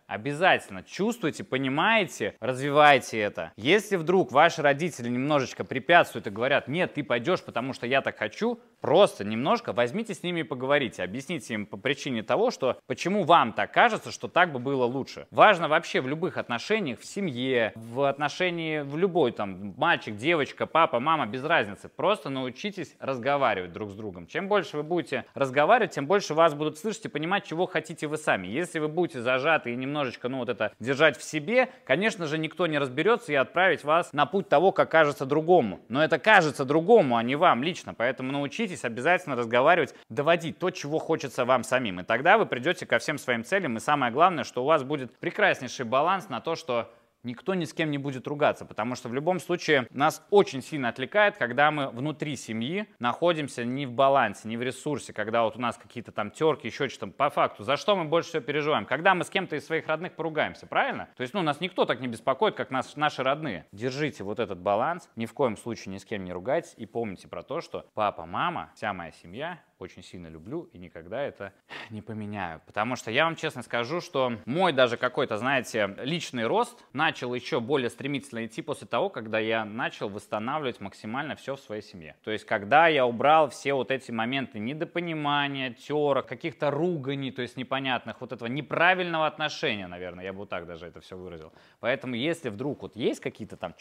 Обязательно чувствуйте, понимаете, развивайте это. Если вдруг ваши родители немножечко препятствуют и говорят, нет, ты пойдешь, потому что я так хочу, просто немножко возьмите с ними и поговорите, объясните им по причине того, что почему вам так кажется, что так бы было лучше. Важно вообще в любых отношениях, в семье, в отношении, в любой там мальчик, девочка, папа, мама, без разницы. Просто научитесь разговаривать друг с другом. Чем больше вы будете разговаривать, тем больше вас будут слышать и понимать, чего хотите вы сами. Если вы будете зажаты и немножечко, ну вот это, держать в себе, конечно же, никто не разберется и отправить вас на путь того, как кажется другому. Но это кажется другому, а не вам лично. Поэтому научитесь обязательно разговаривать, доводить то, чего хочется вам самим. И тогда вы придете ко всем своим целям. И самое главное, что у вас будет прекраснейший баланс на то, что никто ни с кем не будет ругаться, потому что в любом случае нас очень сильно отвлекает, когда мы внутри семьи находимся не в балансе, не в ресурсе, когда вот у нас какие-то там терки, еще что-то. По факту, за что мы больше всего переживаем? Когда мы с кем-то из своих родных поругаемся, правильно? То есть, ну, нас никто так не беспокоит, как наши родные. Держите вот этот баланс, ни в коем случае ни с кем не ругайтесь и помните про то, что папа, мама, вся моя семья, очень сильно люблю и никогда это не поменяю. Потому что я вам честно скажу, что мой даже какой-то, знаете, личный рост начал еще более стремительно идти после того, когда я начал восстанавливать максимально все в своей семье. То есть, когда я убрал все вот эти моменты недопонимания, терок, каких-то руганий, то есть непонятных, вот этого неправильного отношения, наверное, я бы вот так даже это все выразил. Поэтому, если вдруг вот есть какие-то там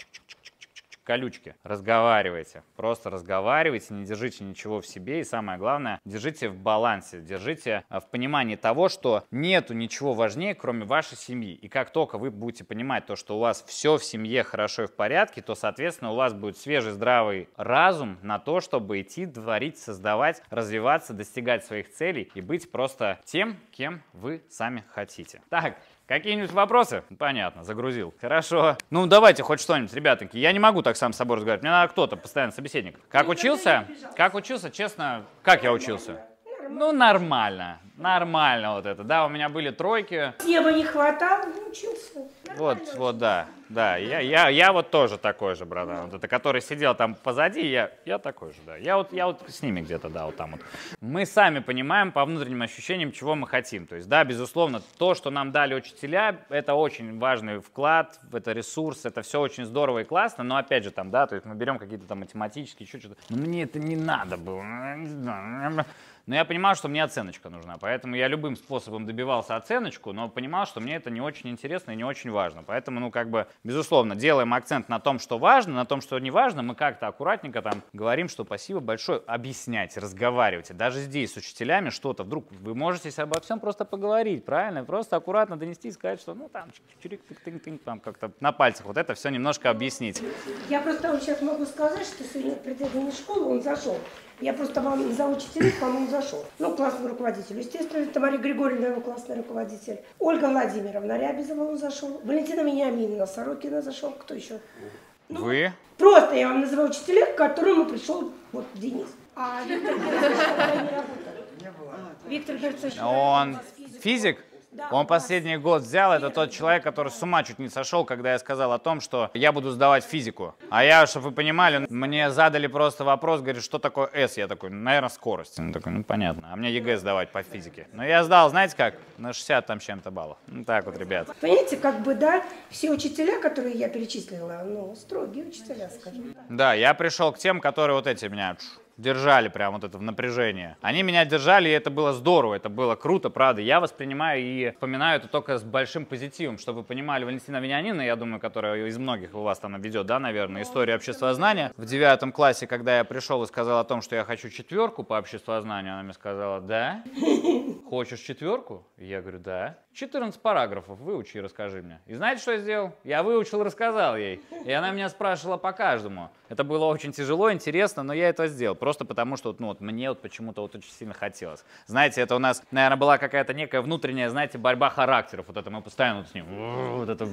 колючки, разговаривайте, просто разговаривайте, не держите ничего в себе и самое главное, держите в балансе, держите в понимании того, что нету ничего важнее, кроме вашей семьи. И как только вы будете понимать то, что у вас все в семье хорошо и в порядке, то, соответственно, у вас будет свежий, здравый разум на то, чтобы идти, творить, создавать, развиваться, достигать своих целей и быть просто тем, кем вы сами хотите. Так. Какие-нибудь вопросы? Понятно, загрузил. Хорошо. Ну, давайте хоть что-нибудь, ребятки. Я не могу так сам с собой разговаривать. Мне надо кто-то, постоянно собеседник. Как учился? Как учился, честно, как я учился? Ну, нормально. Нормально вот это. Да, у меня были тройки. Неба не хватало, учился. Вот, да. Да, я вот тоже такой же, братан. Вот это, который сидел там позади, я такой же, да. Я вот с ними где-то, да, вот там вот. Мы сами понимаем по внутренним ощущениям, чего мы хотим. То есть, да, безусловно, то, что нам дали учителя, это очень важный вклад, это ресурс, это все очень здорово и классно, но опять же там, да, то есть мы берем какие-то там математические, еще что-то. Но мне это не надо было, не знаю. Но я понимал, что мне оценочка нужна, поэтому я любым способом добивался оценочку, но понимал, что мне это не очень интересно и не очень важно. Поэтому, ну, как бы, безусловно, делаем акцент на том, что важно, на том, что не важно. Мы как-то аккуратненько там говорим, что спасибо большое. Объясняйте, разговаривайте. Даже здесь с учителями что-то. Вдруг вы можете обо всем просто поговорить, правильно? Просто аккуратно донести и сказать, что, ну, там, чирик-тык-тык-тык, там, как-то на пальцах вот это все немножко объяснить. Я просто вам сейчас могу сказать, что сегодня в предыдущей школе он зашел. Я просто вам за учителей, по-моему, зашел. Ну, классный руководитель. Естественно, это Мария Григорьевна, его классный руководитель. Ольга Владимировна Рябизова он зашел. Валентина Вениаминовна Сорокина зашел. Кто еще? Ну, вы? Просто я вам называю учителей, к которому пришел вот Денис. А Виктор Герцович не работал. Виктор Герцович. Он физик? Он последний год взял, это тот человек, который с ума чуть не сошел, когда я сказал о том, что я буду сдавать физику. А я, чтобы вы понимали, мне задали просто вопрос, говорит, что такое S? Я такой, наверное, скорость. Он такой, ну понятно, а мне ЕГЭ сдавать по физике. Но я сдал, знаете как, на 60 там чем-то баллов. Ну так вот, ребят. Понимаете, как бы, да, все учителя, которые я перечислила, ну, строгие учителя, скажем так. Да, я пришел к тем, которые вот эти меня держали прям вот это в напряжение. Они меня держали, и это было здорово, это было круто, правда. Я воспринимаю и вспоминаю это только с большим позитивом, чтобы вы понимали, Валентина Вениаминовна, я думаю, которая из многих у вас там ведет, да, наверное, историю обществознания. В 9 классе, когда я пришел и сказал о том, что я хочу 4 по обществознанию, она мне сказала, да? Хочешь 4? Я говорю, да. 14 параграфов выучи и расскажи мне. И знаете, что я сделал? Я выучил и рассказал ей. И она меня спрашивала по каждому. Это было очень тяжело, интересно, но я это сделал. Просто потому, что ну, вот, мне вот почему-то вот очень сильно хотелось. Знаете, это у нас, наверное, была какая-то некая внутренняя, знаете, борьба характеров. Вот это мы постоянно вот с ним, вот это,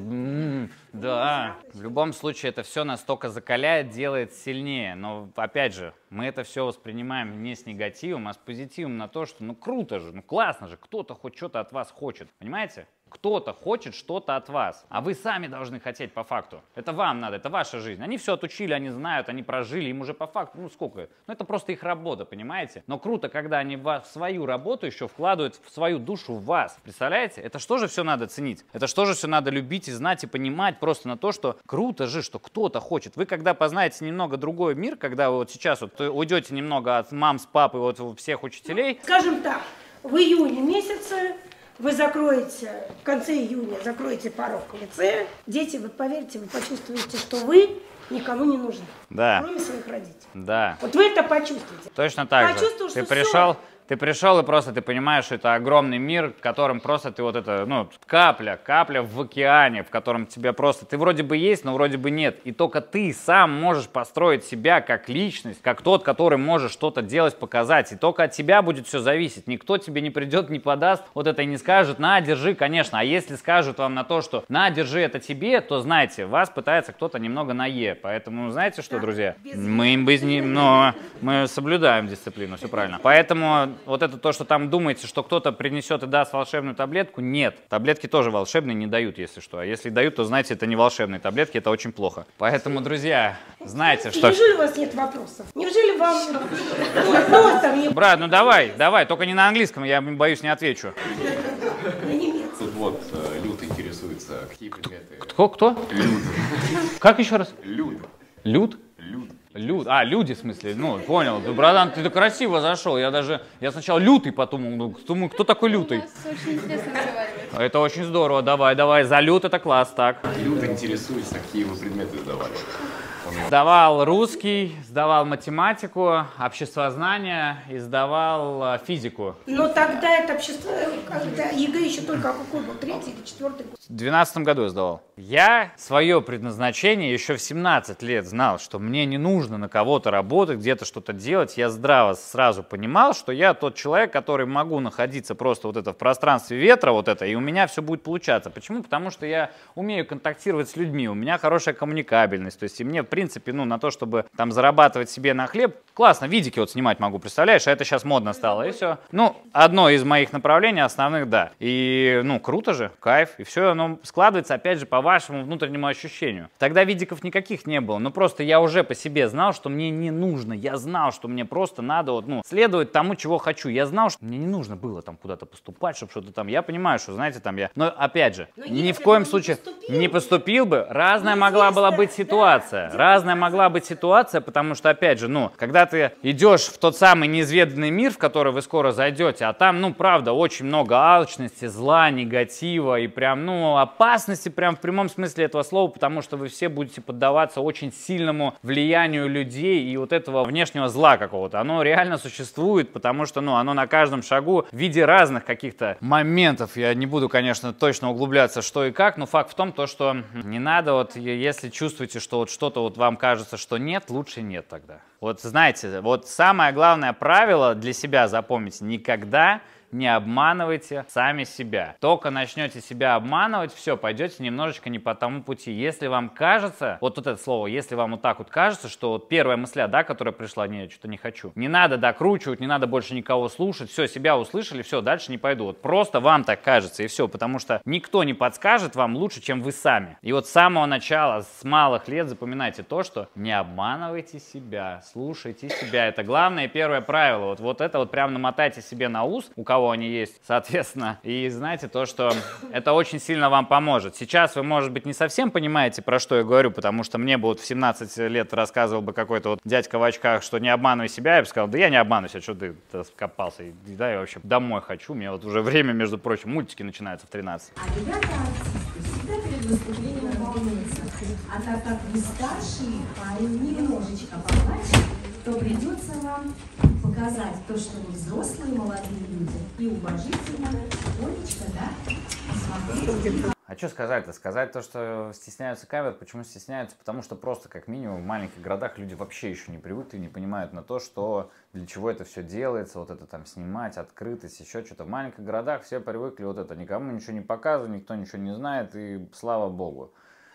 да. В любом случае, это все настолько закаляет, делает сильнее. Но, опять же, мы это все воспринимаем не с негативом, а с позитивом на то, что ну круто же, ну классно же, кто-то хоть что-то от вас хочет. Понимаете? Кто-то хочет что-то от вас, а вы сами должны хотеть по факту. Это вам надо, это ваша жизнь. Они все отучили, они знают, они прожили, им уже по факту, ну сколько? Ну это просто их работа, понимаете? Но круто, когда они в свою работу еще вкладывают в свою душу в вас. Представляете? Это что же все надо ценить? Это что же все надо любить и знать и понимать просто на то, что круто же, что кто-то хочет. Вы когда познаете немного другой мир, когда вы вот сейчас вот уйдете немного от мам с папой, вот всех учителей. Скажем так, в июне месяце вы закроете, в конце июня закроете порог лицея. Дети, вы поверьте, вы почувствуете, что вы никому не нужны. Да. Кроме своих родителей. Да. Вот вы это почувствуете. Точно так же. Ты пришел и просто ты понимаешь, что это огромный мир, в котором просто ты вот это, ну, капля в океане, в котором тебе просто, ты вроде бы есть, но вроде бы нет. И только ты сам можешь построить себя как личность, как тот, который может что-то делать, показать. И только от тебя будет все зависеть. Никто тебе не придет, не подаст вот это и не скажет, на, держи, конечно. А если скажут вам на то, что на, держи, это тебе, то знаете, вас пытается кто-то немного на Е. Поэтому знаете что, друзья? Мы соблюдаем дисциплину, все правильно. Поэтому вот это то, что там думаете, что кто-то принесет и даст волшебную таблетку, нет. Таблетки тоже волшебные не дают, если что. А если дают, то знаете, это не волшебные таблетки, это очень плохо. Поэтому, друзья, знаете, что... Неужели у вас нет вопросов? Неужели вам просто мне... Брат, ну давай, только не на английском, я боюсь, не отвечу. Тут вот Люд интересуется, какие предметы... Кто? Люд. Как еще раз? Люд. Люд? Люд. А, люди, в смысле, ну, понял. Да, братан, ты красиво зашел. Я сначала лютый подумал, думаю, кто такой лютый? Очень интересно разговаривать. Это очень здорово, давай. За лют это класс, так. Люд интересуется, какие вы предметы сдавали? Сдавал русский, сдавал математику, обществознание и сдавал физику. Но тогда это общество, когда ЕГЭ еще только какой был, 3-й или 4-й год? В 2012 году я сдавал. Я свое предназначение еще в 17 лет знал, что мне не нужно на кого-то работать, где-то что-то делать. Я здраво сразу понимал, что я тот человек, который могу находиться просто вот это в пространстве ветра, вот это, и у меня все будет получаться. Почему? Потому что я умею контактировать с людьми, у меня хорошая коммуникабельность, то есть и мне, в принципе, ну, на то, чтобы там зарабатывать себе на хлеб, классно, видики вот снимать могу, представляешь, а это сейчас модно стало, и все. Ну, одно из моих направлений основных, да. И, ну, круто же, кайф, и все, оно складывается, опять же, по вашему внутреннему ощущению. Тогда видиков никаких не было, но просто я уже по себе знал, что мне не нужно, я знал, что мне просто надо вот, ну, следовать тому, чего хочу. Я знал, что мне не нужно было там куда-то поступать, чтобы что-то там, я понимаю, что, знаете, там я, но опять же, ни в коем случае не поступил бы, разная могла была быть ситуация, разная могла быть ситуация, потому что, опять же, ну, когда ты идешь в тот самый неизведанный мир, в который вы скоро зайдете, а там, ну, правда, очень много алчности, зла, негатива и прям, ну, опасности прям в прямом смысле этого слова, потому что вы все будете поддаваться очень сильному влиянию людей и вот этого внешнего зла какого-то. Оно реально существует, потому что, ну, оно на каждом шагу в виде разных каких-то моментов. Я не буду, конечно, точно углубляться, что и как, но факт в том, то, что не надо, вот, если чувствуете, что вот что-то вот вам кажется, что нет, лучше нет тогда. Вот знаете, вот самое главное правило для себя запомните: никогда не обманывайте сами себя. Только начнете себя обманывать, все, пойдете немножечко не по тому пути. Если вам кажется, вот это слово, если вам вот так вот кажется, что вот первая мысля, да, которая пришла, нет, что-то не хочу. Не надо докручивать, не надо больше никого слушать, все, себя услышали, все, дальше не пойду. Вот просто вам так кажется и все, потому что никто не подскажет вам лучше, чем вы сами. И вот с самого начала, с малых лет запоминайте то, что не обманывайте себя, слушайте себя. Это главное и первое правило. Вот это вот прям намотайте себе на ус, у кого они есть, соответственно. И знаете то, что это очень сильно вам поможет. Сейчас вы, может быть, не совсем понимаете, про что я говорю, потому что мне бы вот в 17 лет рассказывал бы какой-то вот дядька в очках, что не обманывай себя, я бы сказал, да я не обманываюсь, а что ты скопался? Да, я вообще домой хочу, у меня вот уже время, между прочим, мультики начинаются в 13. А ребята всегда перед выступлением волнуются. А так как вы старшие, а немножечко помладше, то придется вам показать то, что вы взрослые молодые люди и уважительно. Олечка, да? Смотрите. А что сказать-то? Сказать то, что стесняются камер. Почему стесняются? Потому что просто, как минимум, в маленьких городах люди вообще еще не привыкли, не понимают на то, что для чего это все делается, вот это там снимать, открытость, еще что-то. В маленьких городах все привыкли вот это, никому ничего не показывать, никто ничего не знает, и слава богу.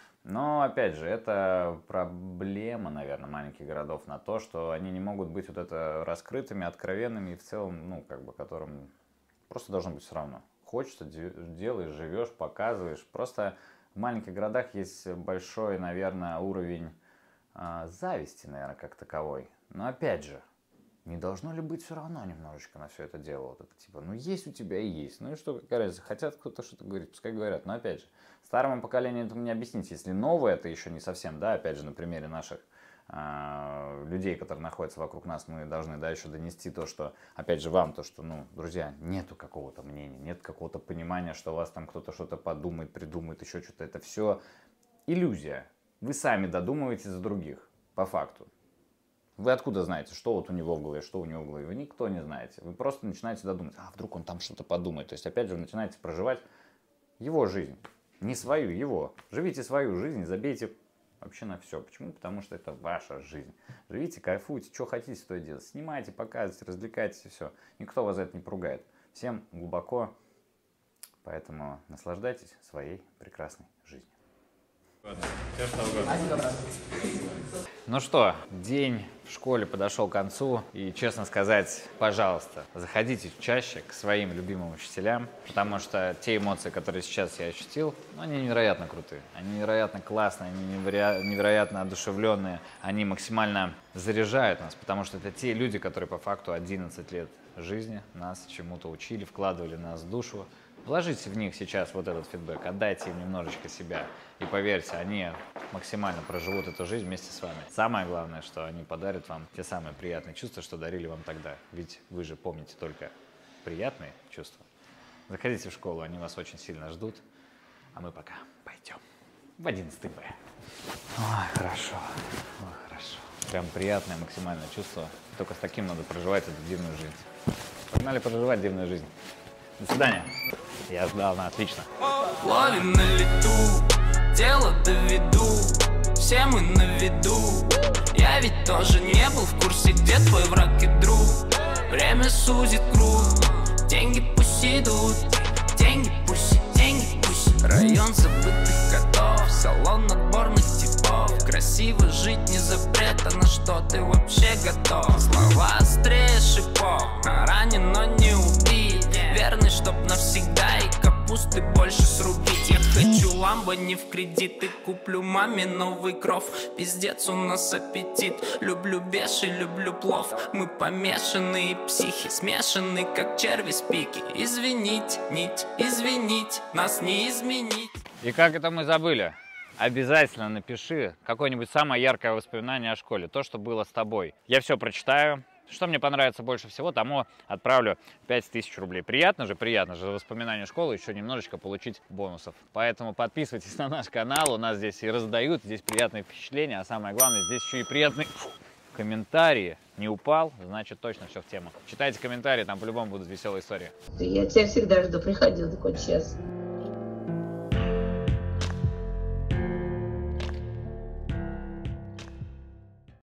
Но, опять же, это проблема, наверное, маленьких городов на то, что они не могут быть вот это раскрытыми, откровенными и в целом, ну, как бы, которым просто должно быть все равно. хочется, делаешь, живешь, показываешь. Просто в маленьких городах есть большой, наверное, уровень зависти, наверное, как таковой. Но опять же, не должно ли быть все равно немножечко на все это дело? Вот это типа, ну есть у тебя и есть. Ну и что, какая разница? Хотят кто-то что-то говорить, пускай говорят. Но опять же, старому поколению это мне объяснить. Если новое, это еще не совсем, да, опять же, на примере наших людей, которые находятся вокруг нас, мы должны, да, еще донести то, что, опять же, вам, то, что, ну, друзья, нету какого-то мнения, нет какого-то понимания, что у вас там кто-то что-то подумает, придумает, еще что-то. Это все иллюзия. Вы сами додумываете за других, по факту. Вы откуда знаете, что вот у него в голове, что у него в голове? Вы никто не знаете. Вы просто начинаете додумать, а вдруг он там что-то подумает. То есть, опять же, вы начинаете проживать его жизнь, не свою, его. Живите свою жизнь, забейте вообще на все. Почему? Потому что это ваша жизнь. Живите, кайфуйте, что хотите, то и делать. Снимайте, показывайте, развлекайтесь, и все. Никто вас за это не поругает. Всем глубоко, поэтому наслаждайтесь своей прекрасной жизнью. Ну что, день в школе подошел к концу, и, честно сказать, пожалуйста, заходите чаще к своим любимым учителям, потому что те эмоции, которые сейчас я ощутил, ну, они невероятно крутые, они невероятно классные, они невероятно одушевленные, они максимально заряжают нас, потому что это те люди, которые по факту 11 лет жизни нас чему-то учили, вкладывали в нас душу. Вложите в них сейчас вот этот фидбэк, отдайте им немножечко себя. И поверьте, они максимально проживут эту жизнь вместе с вами. Самое главное, что они подарят вам те самые приятные чувства, что дарили вам тогда. Ведь вы же помните только приятные чувства. Заходите в школу, они вас очень сильно ждут. А мы пока пойдем в 11 Б. Ой, хорошо. Ой, хорошо. Прям приятное максимальное чувство. Только с таким надо проживать эту дивную жизнь. Погнали проживать дивную жизнь. До свидания. Я ждал, на отлично. Ловим на лету, дело доведу, все мы на виду. Я ведь тоже не был в курсе, где твой враг и друг. Время сузит круг, деньги пусть идут, деньги пусть, деньги пусть. Район забытых котов, салон отборных типов. Красиво жить не запрет, а на что ты вообще готов? Слова острее шипов, ранен, но не убит. Верный, чтоб навсегда и капусты больше срубить. Я хочу ламбо не в кредит и куплю маме новый кров. Пиздец, у нас аппетит. Люблю беши, люблю плов. Мы помешанные психи, смешанные как черви с пики. Извинить, нить, извинить, нас не изменить. И как это мы забыли? Обязательно напиши какое-нибудь самое яркое воспоминание о школе. То, что было с тобой. Я все прочитаю. Что мне понравится больше всего, тому отправлю 5000 рублей. Приятно же за воспоминания школы еще немножечко получить бонусов. Поэтому подписывайтесь на наш канал, у нас здесь и раздают, здесь приятные впечатления, а самое главное, здесь еще и приятные комментарии. Не упал, значит точно все в тему. Читайте комментарии, там по-любому будут веселые истории. Я тебя всегда жду, приходил такой час.